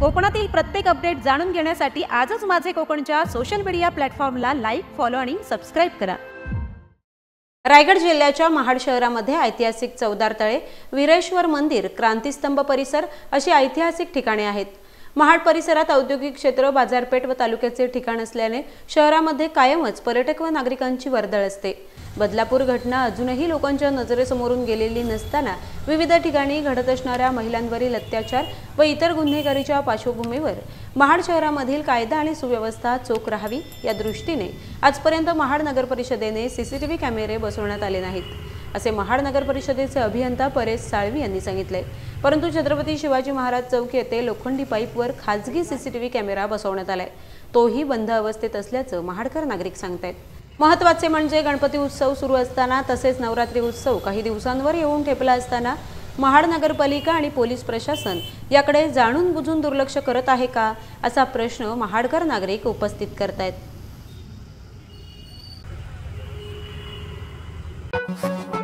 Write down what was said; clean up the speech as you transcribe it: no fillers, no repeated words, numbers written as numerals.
कोकणातील प्रत्येक अपडेट जाणून घेण्यासाठी आजच माझे कोकणच्या सोशल मीडिया प्लॅटफॉर्मला लाईक, फॉलो आणि सबस्क्राइब करा। रायगड जिल्ह्याच्या महाड शहरामध्ये ऐतिहासिक चौदार तळे, वीरेश्वर मंदिर, क्रांतिस्तंभ परिसर अशी ऐतिहासिक ठिकाणे आहेत। महाड परिसरात औद्योगिक क्षेत्र, बाजारपेठ व तालुक्याचे ठिकाण असल्याने शहरामध्ये कायमच पर्यटक व नागरिकांची वर्दळ असते। बदलापूर घटना अजूनही लोकांच्या नजरेसमोरून गेलेली नसताना विविध ठिकाणी घडत असणाऱ्या महिलांवरील अत्याचार व इतर गुन्हेगारीच्या पार्श्वभूमीवर महाड शहरामधील कायदा आणि सुव्यवस्था चोख राहावी या दृष्टीने आजपर्यंत महाड नगर परिषदेने सीसीटीव्ही कॅमेरे बसवण्यात आले नाहीत असे महाड नगर परिषदेचे अभियंता परेश साळवी यांनी सांगितले। परंतु छत्रपती शिवाजी महाराज चौक येथे लोखंडी पाईपवर खासगी सीसीटीव्ही कॅमेरा बसवण्यात आलाय, तोही बंद अवस्थेत असल्याचं महाडकर नागरिक सांगतायत। महत्त्वाचे म्हणजे गणपती उत्सव सुरू असताना तसेच नवरात्री उत्सव काही दिवसांवर येऊन ठेपला असताना महाड नगरपालिका आणि पोलीस प्रशासन याकडे जाणून बुजून दुर्लक्ष करत आहे का असा प्रश्न महाडकर नागरिक उपस्थित करतायत।